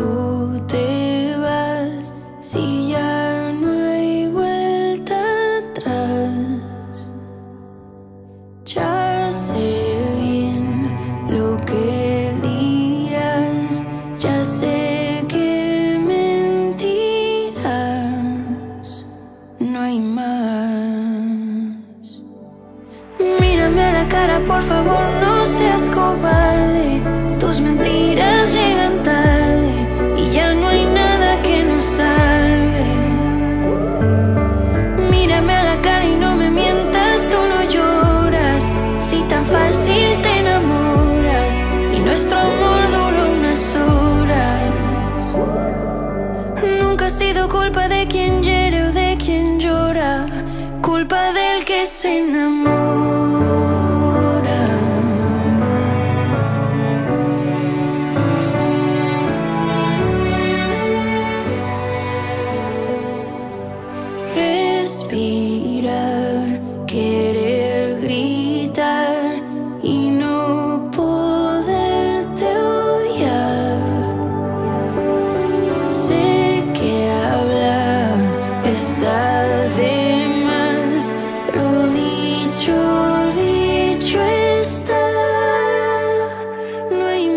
tú te vas, si ya no hay vuelta atrás. Ya sé bien lo que dirás, ya sé que mentirás, no hay más. Mírame a la cara, por favor, no seas cobarde. Tus mentiras llegan tarde y ya no hay nada que nos salve. Mírame a la cara y no me mientas, tú no lloras. Si tan fácil te enamoras y nuestro amor duró unas horas. Nunca ha sido culpa de quien hiere o de quien llora, culpa del que se enamora. Respirar, querer gritar y no poderte odiar. Sé que hablar está de más, lo dicho, dicho está, no hay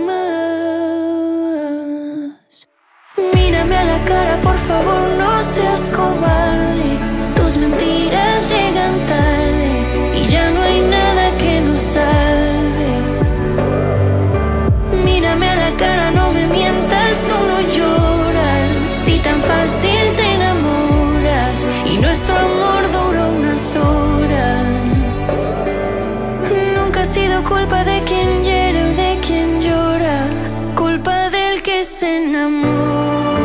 más. Mírame a la cara, por favor, no seas cobarde. Tus mentiras llegan tarde y ya no hay nada que nos salve. Mírame a la cara, no me mientas, tú no lloras. Si tan fácil te enamoras y nuestro amor duró unas horas. Nunca ha sido culpa de quien hiere o de quien llora, culpa del que se enamora.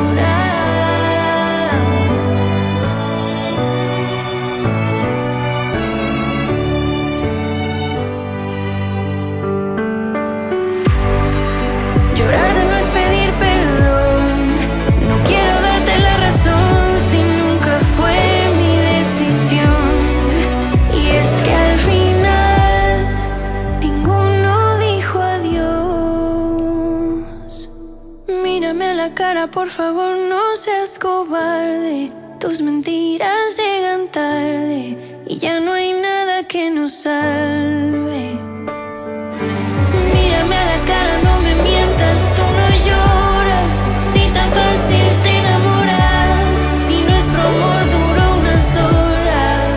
Llorarte no es pedir perdón, no quiero darte la razón si nunca fue mi decisión. Y es que al final ninguno dijo adiós. Mírame a la cara, por favor, no seas cobarde. Tus mentiras llegan tarde y ya no hay nada que nos salve. Mírame a la cara, no me mientas, tú no lloras. Si tan fácil te enamoras y nuestro amor duró unas horas.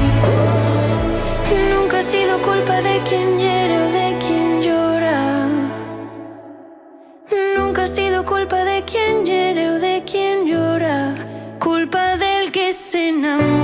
Nunca ha sido culpa de quien hiere o de quien llora. Nunca ha sido culpa de quien hiere o de quien llora, culpa del que se enamora.